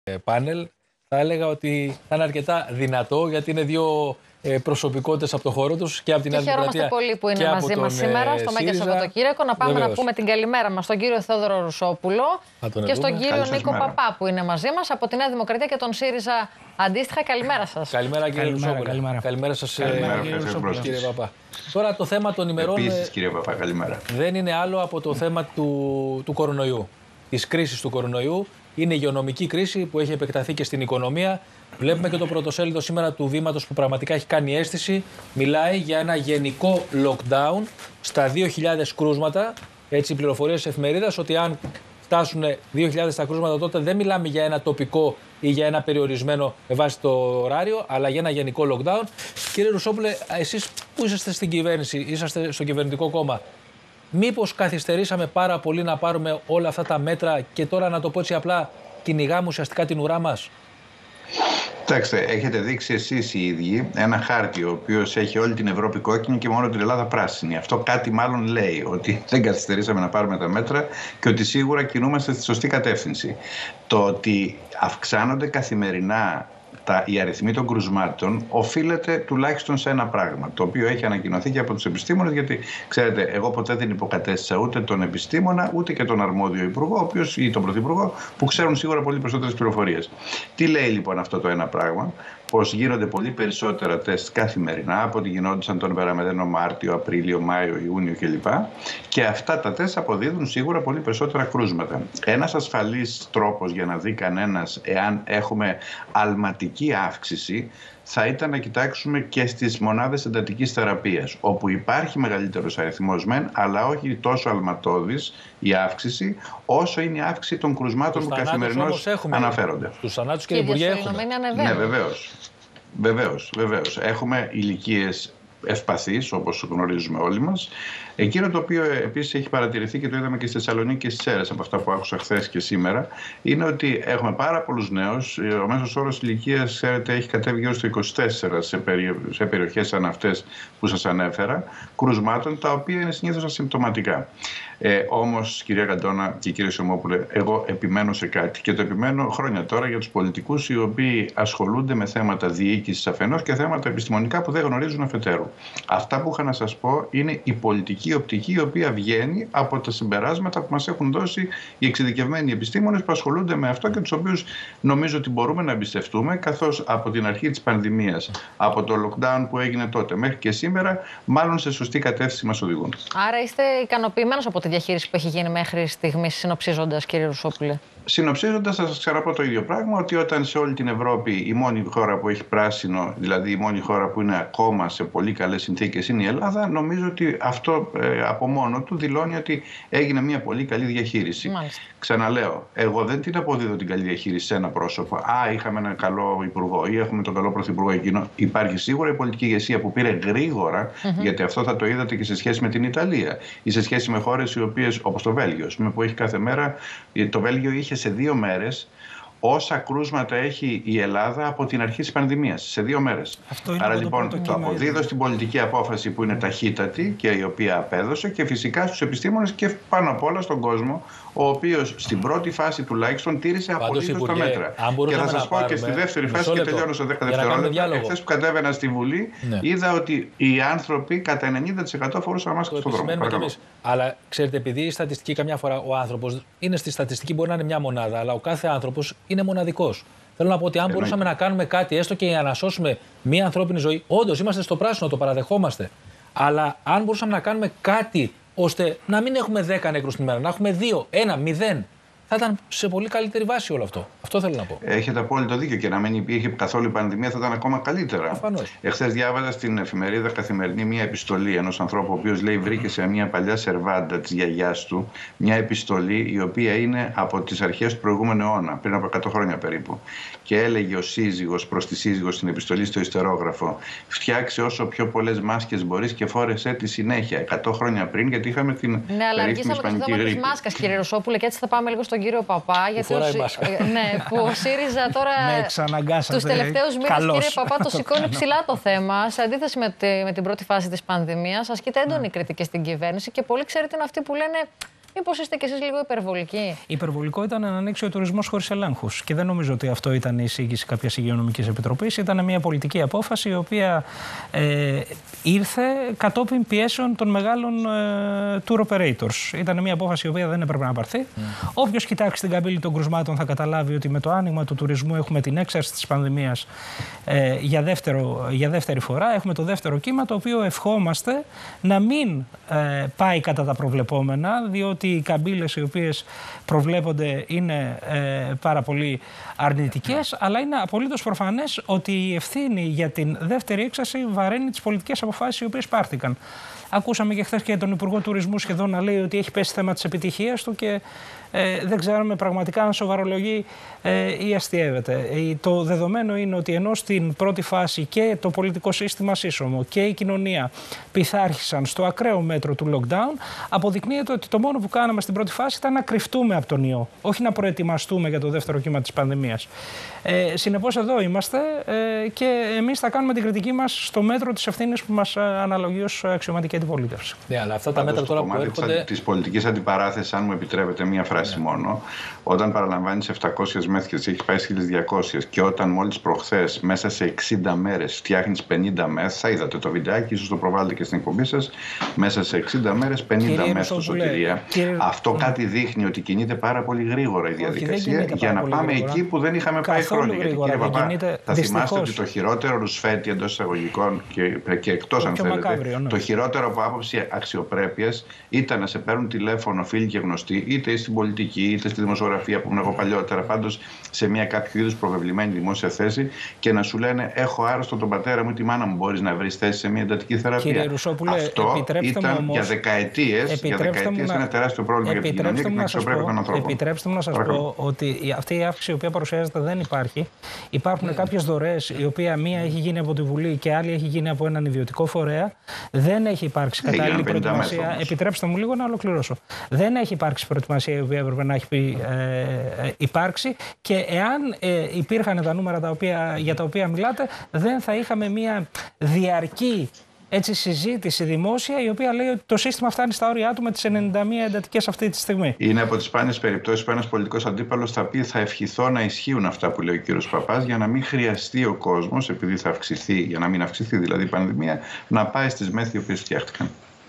πάνελ. Θα έλεγα ότι θα είναι αρκετά δυνατό, γιατί είναι δύο προσωπικότητες από το χώρο τους και από την Νέα Δημοκρατία. Χαιρόμαστε πολύ που είναι μαζί μας σήμερα στο ΜΕΚΑ Σαββατοκύριακο. Να πάμε να πούμε την καλημέρα μας στον κύριο Θεόδωρο Ρουσόπουλο και στον κύριο Νίκο Παπά που είναι μαζί μας από τη Νέα Δημοκρατία και τον ΣΥΡΙΖΑ αντίστοιχα. Καλημέρα σας. Καλημέρα κύριε Ρουσόπουλο. Καλημέρα σας κύριε Παπά. Τώρα το θέμα των ημερών. Επίσης, κύριε Παπά, καλημέρα. Δεν είναι άλλο από το θέμα του κορονοϊού. Της κρίσης του κορονοϊού. Είναι η υγειονομική κρίση που έχει επεκταθεί και στην οικονομία. Βλέπουμε και το πρωτοσέλιδο σήμερα του Βήματος που πραγματικά έχει κάνει αίσθηση. Μιλάει για ένα γενικό lockdown στα 2.000 κρούσματα. Έτσι, οι πληροφορίες της εφημερίδας ότι αν φτάσουν 2.000 τα κρούσματα, τότε δεν μιλάμε για ένα τοπικό ή για ένα περιορισμένο με βάση το ωράριο, αλλά για ένα γενικό lockdown. Κύριε Ρουσόπουλε, εσείς που είσαστε στην κυβέρνηση, είσαστε στο κυβερνητικό κόμμα, μήπως καθυστερήσαμε πάρα πολύ να πάρουμε όλα αυτά τα μέτρα και τώρα, να το πω έτσι απλά, κυνηγάμε ουσιαστικά την ουρά μας? Κοιτάξτε, έχετε δείξει εσείς οι ίδιοι ένα χάρτη ο οποίος έχει όλη την Ευρώπη κόκκινη και μόνο την Ελλάδα πράσινη. Αυτό κάτι μάλλον λέει ότι δεν καθυστερήσαμε να πάρουμε τα μέτρα και ότι σίγουρα κινούμαστε στη σωστή κατεύθυνση. Το ότι αυξάνονται καθημερινά οι αριθμοί των κρουσμάτων οφείλεται τουλάχιστον σε ένα πράγμα, το οποίο έχει ανακοινωθεί και από τους επιστήμονες, γιατί ξέρετε, εγώ ποτέ δεν υποκατέστησα ούτε τον επιστήμονα ούτε και τον αρμόδιο υπουργό, ή τον πρωθυπουργό, που ξέρουν σίγουρα πολύ περισσότερες πληροφορίες. Τι λέει λοιπόν αυτό το ένα πράγμα? Πως γίνονται πολύ περισσότερα τεστ καθημερινά από ό,τι γινόντουσαν τον περαμετρινό Μάρτιο, Απρίλιο, Μάιο, Ιούνιο κλπ. Και αυτά τα τεστ αποδίδουν σίγουρα πολύ περισσότερα κρούσματα. Ένας ασφαλής τρόπος για να δει κανένας εάν έχουμε αλματική αύξηση θα ήταν να κοιτάξουμε και στις μονάδες εντατικής θεραπείας, όπου υπάρχει μεγαλύτερος αριθμός μεν, αλλά όχι τόσο αλματώδης η αύξηση, όσο είναι η αύξηση των κρουσμάτων που καθημερινώς αναφέρονται. Στους θανάτους, κύριε Υπουργέ, έχουμε. Ναι, βεβαίως. Έχουμε ηλικίες ευπαθείς, όπως γνωρίζουμε όλοι μας. Εκείνο το οποίο επίσης έχει παρατηρηθεί και το είδαμε και στη Θεσσαλονίκη και στις Σέρρες από αυτά που άκουσα χθες και σήμερα, είναι ότι έχουμε πάρα πολλούς νέους. Ο μέσος όρος ηλικίας, ξέρετε, έχει κατέβει γύρω στο 24 σε περιοχές σαν αυτές που σας ανέφερα, κρουσμάτων, τα οποία είναι συνήθως ασυμπτωματικά. Όμως, κυρία Καντώνα και κύριε Σωμόπουλε, εγώ επιμένω σε κάτι και το επιμένω χρόνια τώρα για τους πολιτικούς οι οποίοι ασχολούνται με θέματα διοίκησης αφενός και θέματα επιστημονικά που δεν γνωρίζουν αφετέρου. Αυτά που είχα να σας πω είναι η πολιτική οπτική, η οποία βγαίνει από τα συμπεράσματα που μας έχουν δώσει οι εξειδικευμένοι επιστήμονες που ασχολούνται με αυτό και τους οποίους νομίζω ότι μπορούμε να εμπιστευτούμε, καθώς από την αρχή της πανδημίας, από το lockdown που έγινε τότε μέχρι και σήμερα, μάλλον σε σωστή κατεύθυνση μας οδηγούν. Άρα είστε ικανοποιημένος από τη διαχείριση που έχει γίνει μέχρι στιγμής, συνοψίζοντας, κύριε Ρουσόπουλε? Συνοψίζοντας, θα σας ξαναπώ το ίδιο πράγμα, ότι όταν σε όλη την Ευρώπη η μόνη χώρα που έχει πράσινο, δηλαδή η μόνη χώρα που είναι ακόμα σε πολύ καλές συνθήκες, είναι η Ελλάδα, νομίζω ότι αυτό από μόνο του δηλώνει ότι έγινε μια πολύ καλή διαχείριση. Μάλιστα. Ξαναλέω, εγώ δεν την αποδίδω την καλή διαχείριση σε ένα πρόσωπο. Είχαμε έναν καλό υπουργό ή έχουμε τον καλό πρωθυπουργό εκείνο. Υπάρχει σίγουρα η πολιτική ηγεσία που πήρε γρήγορα, γιατί αυτό θα το είδατε και σε σχέση με την Ιταλία ή σε σχέση με χώρες οι οποίες, όπως το Βέλγιο, που έχει κάθε μέρα. Το Βέλγιο είχε σε 2 μέρες όσα κρούσματα έχει η Ελλάδα από την αρχή της πανδημίας, σε 2 μέρες. Άρα λοιπόν το αποδίδω στην πολιτική απόφαση που είναι ταχύτατη και η οποία απέδωσε, και φυσικά στους επιστήμονες και πάνω απ' όλα στον κόσμο, ο οποίος στην πρώτη φάση τουλάχιστον τήρησε απολύτως τα μέτρα. Και θα σας πω και στη δεύτερη φάση, και τελειώνω στο 10 δευτερόλεπτα, εχθές που κατέβαινα στη Βουλή, είδα ότι οι άνθρωποι κατά 90% φορούσαν μάσκες στον δρόμο. Αλλά ξέρετε, επειδή η στατιστική καμιά φορά ο άνθρωπος είναι στη στατιστική, μπορεί να είναι μια μονάδα, αλλά ο κάθε άνθρωπος είναι μοναδικός. Θέλω να πω ότι αν μπορούσαμε να κάνουμε κάτι, έστω και για να σώσουμε μια ανθρώπινη ζωή, όντως είμαστε στο πράσινο, το παραδεχόμαστε. Αλλά αν μπορούσαμε να κάνουμε κάτι ώστε να μην έχουμε 10 νεκρούς την ημέρα, να έχουμε 2, 1, 0, θα ήταν σε πολύ καλύτερη βάση όλο αυτό. Αυτό θέλω να πω. Έχετε απόλυτο δίκιο, και να μην υπήρχε καθόλου η πανδημία θα ήταν ακόμα καλύτερα. Εχθές διάβαζα στην εφημερίδα Καθημερινή μια επιστολή ενός ανθρώπου, ο οποίος λέει βρήκε σε μια παλιά σερβάντα της γιαγιάς του μια επιστολή η οποία είναι από τις αρχές του προηγούμενου αιώνα, πριν από 100 χρόνια περίπου. Και έλεγε ο σύζυγος προς τη σύζυγο στην επιστολή στο ιστερόγραφο: φτιάξε όσο πιο πολλές μάσκες μπορείς και φόρεσέ τη συνέχεια. 100 χρόνια πριν, γιατί είχαμε την περίφημη ισπανική γρίπη. Της μάσκας, κύριε Ρουσόπουλε, και έτσι θα πάμε λίγο στον κύριο Παπά, γιατί που ο ΣΥΡΙΖΑ τώρα τους τελευταίους μήνες, κύριε Παπά, το σηκώνει ψηλά το θέμα. Σε αντίθεση με την πρώτη φάση της πανδημίας, ασκείται έντονη κριτική στην κυβέρνηση και πολλοί, ξέρετε, είναι αυτοί που λένε Μήπως είστε κι εσείς λίγο υπερβολικοί? Υπερβολικό ήταν να ανοίξει ο τουρισμός χωρίς ελέγχους. Και δεν νομίζω ότι αυτό ήταν η εισήγηση κάποιας υγειονομικής επιτροπής. Ήταν μια πολιτική απόφαση η οποία ήρθε κατόπιν πιέσεων των μεγάλων tour operators. Ήταν μια απόφαση η οποία δεν έπρεπε να πάρθει. Όποιος κοιτάξει την καμπύλη των κρουσμάτων θα καταλάβει ότι με το άνοιγμα του τουρισμού έχουμε την έξαρση της πανδημίας για δεύτερη φορά. Έχουμε το δεύτερο κύμα, το οποίο ευχόμαστε να μην πάει κατά τα προβλεπόμενα, διότι οι καμπύλες οι οποίες προβλέπονται είναι πάρα πολύ αρνητικές, αλλά είναι απολύτως προφανές ότι η ευθύνη για την δεύτερη έξαρση βαραίνει τις πολιτικές αποφάσεις οι οποίες πάρθηκαν. Ακούσαμε και χθες και τον Υπουργό Τουρισμού σχεδόν να λέει ότι έχει πέσει θέμα της επιτυχίας του και δεν ξέρουμε πραγματικά αν σοβαρολογεί ή αστιεύεται. Το δεδομένο είναι ότι ενώ στην πρώτη φάση και το πολιτικό σύστημα σύσσωμο και η κοινωνία πειθάρχησαν στο ακραίο μέτρο του lockdown, αποδεικνύεται ότι το μόνο που κάναμε στην πρώτη φάση ήταν να κρυφτούμε από τον ιό, όχι να προετοιμαστούμε για το δεύτερο κύμα της πανδημίας. Συνεπώς εδώ είμαστε και εμείς θα κάνουμε την κριτική μας στο μέτρο της ευθύνης που μας αναλογεί ως αξιωματική αντιπολίτευση. Ναι, αλλά αυτά τα μέτρα τώρα που έρχονται... Της πολιτικής αντιπαράθεσης, αν μου επιτρέπετε μία φράση μόνο, όταν παραλαμβάνεις 700 μεθ και έχει πάει 1200 και όταν μόλις προχθές μέσα σε 60 μέρες φτιάχνεις 50 μεθ, θα είδατε το βιντεάκι, ίσως το προβάλλετε και στην εκπομπή σας, μέσα σε 60 μέρες 50 μεθ στο Σωτηρία. Αυτό κάτι δείχνει ότι κινείται πάρα πολύ γρήγορα η διαδικασία για να πάμε εκεί που δεν είχαμε πάει χρόνια. Γιατί κύριε Παπά, θα θυμάστε ότι το χειρότερο ρουσφέτη εντός εισαγωγικών και εκτός αν θέλετε, το χειρότερο από άποψη αξιοπρέπειας ήταν να σε παίρνουν τηλέφωνο φίλοι και γνωστοί, είτε στην πολιτική είτε στη δημοσιογραφία που ήμουν εγώ παλιότερα, πάντως σε μια κάποιο είδους προβεβλημένη δημόσια θέση, και να σου λένε: έχω άρρωστο τον πατέρα μου ή τη μάνα μου, μπορείς να βρεις θέση σε μια εντατική θεραπεία. Κύριε Ρουσόπουλε, αυτό ήταν όμως, για δεκαετίες ένα τεράστιο πρόβλημα για την κοινωνία και την αξιοπρέπεια των ανθρώπων. Επιτρέψτε μου να σας πω ότι αυτή η αύξηση η οποία παρουσιάζεται δεν υπάρχει. Υπάρχουν κάποιες δωρεές, η οποία μία έχει γίνει από τη Βουλή και άλλη έχει γίνει από έναν ιδιωτικό φορέα. Δεν έχει υπάρξει κατάλληλη προετοιμασία. Επιτρέψτε μου λίγο να ολοκληρώσω. Δεν έχει υπάρξει προετοιμασία η οποία έπρεπε να έχει υπάρξει, και εάν υπήρχαν τα νούμερα για τα οποία μιλάτε, δεν θα είχαμε μία διαρκή συζήτηση δημόσια η οποία λέει ότι το σύστημα φτάνει στα όρια του με τις 91 εντατικές αυτή τη στιγμή. Είναι από τις σπάνιες περιπτώσεις που ένας πολιτικός αντίπαλος θα πει: θα ευχηθώ να ισχύουν αυτά που λέει ο κύριος Παπάς, για να μην χρειαστεί ο κόσμος, επειδή θα αυξηθεί, για να μην αυξηθεί δηλαδή η πανδημία, να πάει στις μέθη οι οποίες φτιάχτηκαν.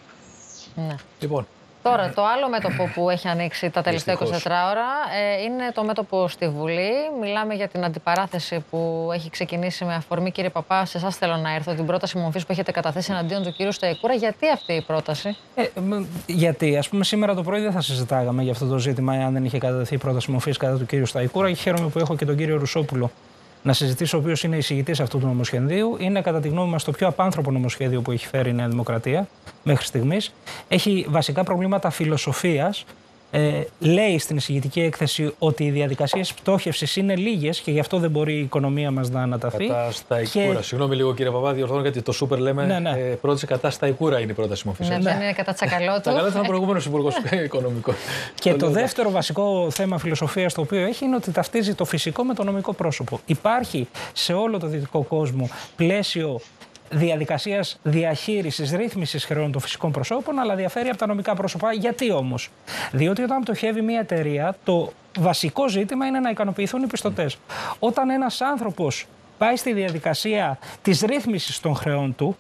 Ναι. Λοιπόν. Τώρα, το άλλο μέτωπο που έχει ανοίξει τα τελευταία 24 ώρα είναι το μέτωπο στη Βουλή. Μιλάμε για την αντιπαράθεση που έχει ξεκινήσει με αφορμή, κύριε Παπά, σε εσάς θέλω να έρθω, την πρόταση μορφής που έχετε καταθέσει εναντίον του κύριου Σταϊκούρα. Γιατί αυτή η πρόταση? Γιατί, ας πούμε, σήμερα το πρωί δεν θα συζητάγαμε για αυτό το ζήτημα εάν δεν είχε κατατεθεί η πρόταση μορφής κατά του κύριου Σταϊκούρα, και χαίρομαι που έχω και τον κύριο Ρουσόπουλο να συζητήσω, ο οποίος είναι εισηγητής αυτού του νομοσχεδίου. Είναι, κατά τη γνώμη μας, το πιο απάνθρωπο νομοσχέδιο που έχει φέρει η Νέα Δημοκρατία μέχρι στιγμής. Έχει βασικά προβλήματα φιλοσοφίας. Λέει στην εισηγητική έκθεση ότι οι διαδικασίες πτώχευσης είναι λίγες και γι' αυτό δεν μπορεί η οικονομία μας να αναταθεί. Κατά Σταϊκούρα. Συγγνώμη λίγο, κύριε Παπά, διορθώνω, γιατί το Σούπερ λέμε πρόταση κατά Σταϊκούρα είναι η πρόταση μορφής. Ναι, δεν είναι κατά Τσακαλώτου. Τσακαλώτου ήταν προηγούμενος υπουργός οικονομικών. Και το δεύτερο βασικό θέμα φιλοσοφίας το οποίο έχει είναι ότι ταυτίζει το φυσικό με το νομικό πρόσωπο. Υπάρχει σε όλο το δυτικό κόσμο πλαίσιο διαδικασίας διαχείρισης, ρύθμισης χρεών των φυσικών προσώπων, αλλά διαφέρει από τα νομικά πρόσωπα. Γιατί όμως? Διότι όταν πτωχεύει μια εταιρεία, το βασικό ζήτημα είναι να ικανοποιηθούν οι πιστωτές. Όταν ένας άνθρωπος πάει στη διαδικασία της ρύθμισης των χρεών του,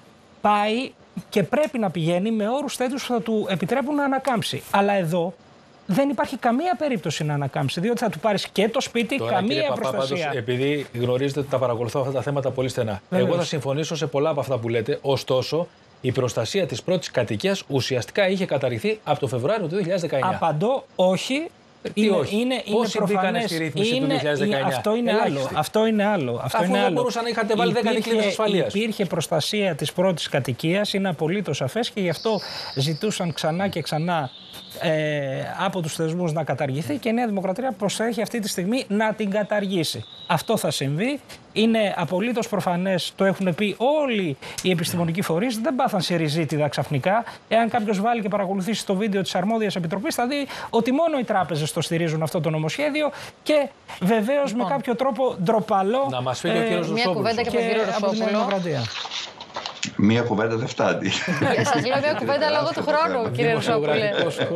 πάει και πρέπει να πηγαίνει με όρους τέτοιους που θα του επιτρέπουν να ανακάμψει. Αλλά εδώ δεν υπάρχει καμία περίπτωση να ανακάμψει, διότι θα του πάρεις και το σπίτι, τώρα, καμία προστασία. Πάντως, επειδή γνωρίζετε ότι τα παρακολουθώ αυτά τα θέματα πολύ στενά, εγώ θα συμφωνήσω σε πολλά από αυτά που λέτε. Ωστόσο, η προστασία της πρώτης κατοικίας ουσιαστικά είχε καταργηθεί από το Φεβρουάριο του 2019. Απαντώ όχι. Είναι προφανές στη ρύθμιση του 2019. Αυτό είναι άλλο. Αφού δεν μπορούσαν να είχατε βάλει 10 δικλείδες ασφαλείας. Υπήρχε προστασία της πρώτης κατοικίας, είναι απολύτως σαφές, και γι' αυτό ζητούσαν ξανά και ξανά από τους θεσμούς να καταργηθεί, και η Νέα Δημοκρατία προσέχει αυτή τη στιγμή να την καταργήσει. Αυτό θα συμβεί. Είναι απολύτως προφανές, το έχουν πει όλοι οι επιστημονικοί φορείς, δεν πάθαν σε ριζίτιδα ξαφνικά. Εάν κάποιος βάλει και παρακολουθήσει το βίντεο της αρμόδιας επιτροπής, θα δει ότι μόνο οι τράπεζες το στηρίζουν αυτό το νομοσχέδιο, και βεβαίως με κάποιο τρόπο ντροπαλό. Να μας φύγει ο κύριος Ρουσόπουλος. Μια κουβέντα και από τον κύριο Ρουσόπουλο. Μία κουβέντα δεν φτάνει. Σας λέω μια κουβέντα λόγω του χρόνου, κύριε Ρουσόπουλε.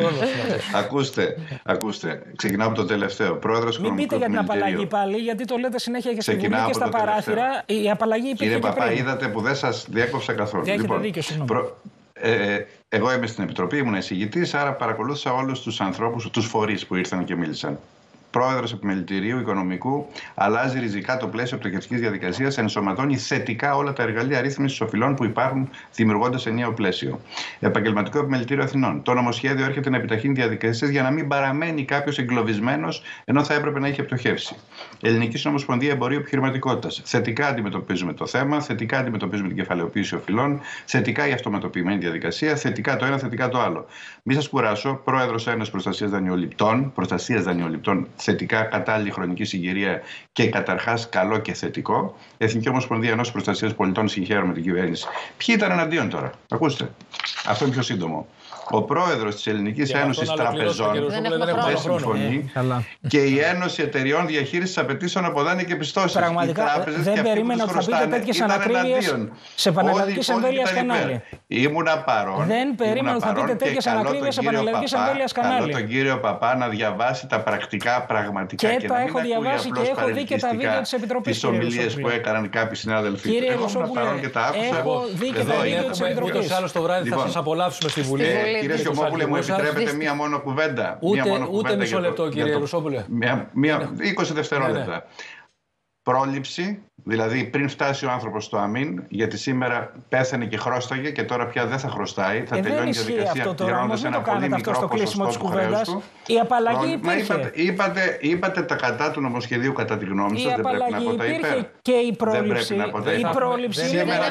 Ακούστε. Ξεκινάω από το τελευταίο. Πρόεδρος Μην πείτε για την απαλλαγή πάλι, γιατί το λέτε συνέχεια και στη Βουλή και στα παράθυρα. Η απαλλαγή υπήρχε. Κύριε Παπά, είδατε που δεν σας διέκοψα καθόλου. Έχετε δίκιο, συγγνώμη. Εγώ είμαι στην Επιτροπή, ήμουν εισηγητής, άρα παρακολούθησα όλους τους ανθρώπους, τους φορείς που ήρθαν και μίλησαν. Πρόεδρος Επιμελητηρίου Οικονομικού αλλάζει ριζικά το πλαίσιο πτωχευτικής διαδικασίας, ενσωματώνει θετικά όλα τα εργαλεία ρύθμισης οφειλών που υπάρχουν, δημιουργώντας ενιαίο πλαίσιο. Επαγγελματικό Επιμελητήριο Αθηνών. Το νομοσχέδιο έρχεται να επιταχύνει διαδικασίες για να μην παραμένει κάποιος εγκλωβισμένος ενώ θα έπρεπε να είχε πτωχεύσει. Ελληνική Συνομοσπονδία Εμπορίου Επιχειρηματικότητας. Θετικά αντιμετωπίζουμε το θέμα, θετικά αντιμετωπίζουμε την κεφαλαιοποίηση οφειλών, θετικά η αυτοματοποιημένη διαδικασία, θετικά το ένα, θετικά το άλλο. Μην σας κουράσω, Πρόεδρος Ένωσης Προστασίας Δανειοληπτών. Θετικά, κατάλληλη χρονική συγκυρία και καταρχάς καλό και θετικό. Εθνική Ομοσπονδία Ενώσης Προστασίας Πολιτών, συγχαίρουμε την κυβέρνηση. Ποιοι ήταν εναντίον τώρα, ακούστε. Αυτό είναι πιο σύντομο. Ο πρόεδρος της Ελληνικής Ένωσης Τραπεζών δεν συμφωνεί και η Ένωση Εταιριών Διαχείρισης Απαιτήσεων από δάνεια και πιστώσεις. Πραγματικά δεν περίμενα ότι θα πείτε τέτοιες ανακρίβειες σε πανελλαδικής εμβέλειας κανάλια. Ήμουνα παρόν. Δεν περίμενα ότι θα πείτε τέτοιες ανακρίβειες σε πανελλαδικής εμβέλειας κανάλια. Καλώ τον κύριο Παπά να διαβάσει τα πρακτικά πραγματικά και τα έχω διαβάσει και έχω δει και τα βίντεο της Επιτροπής. Τις ομιλίες που έκαναν κάποιοι συνάδελφοι. Κύριε Ρουσόπουλε, έχω δει και τα βίντεο της Επιτροπής. Ούτως ή άλλως το βράδυ θα σας απολαύσουμε στη Βουλή. Κύριε Σιωμόπουλε, μου επιτρέπετε μία μόνο κουβέντα. Ούτε μισό λεπτό, κύριε Ρουσόπουλε. 20 δευτερόλεπτα. Πρόληψη, δηλαδή πριν φτάσει ο άνθρωπος στο αμήν, γιατί σήμερα πέθανε και χρώσταγε και τώρα πια δεν θα χρωστάει. Θα τελειώνει η διαδικασία πληρώνοντας ένα πολύ μικρό ποσοστό του χρέους του. Η απαλλαγή υπήρχε. Είπατε τα κατά του νομοσχεδίου κατά τη γνώμη σας, δεν πρέπει να πω τα υπέρ. Και η πρόληψη. Η πρόληψη είναι σήμερα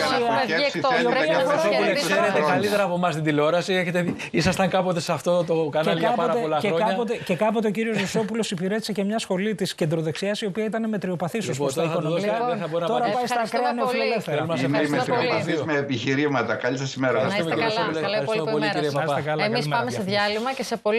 ξέρετε καλύτερα από εμάς την τηλεόραση. Ήσασταν κάποτε σε αυτό το κανάλι για πάρα πολλά χρόνια. Και κάποτε ο κύριος Ρουσόπουλος υπηρέτησε και μια σχολή της κεντροδεξιάς, η οποία ήταν μετριοπαθής ως προς τα οικονομικά. Τώρα πάει στα ακραία νεοφιλελεύθερα. Είμαι μετριοπαθής με επιχειρήματα. Καλή σας ημέρα. Να είστε καλά. Εμείς πάμε σε διάλειμμα και σε πολύ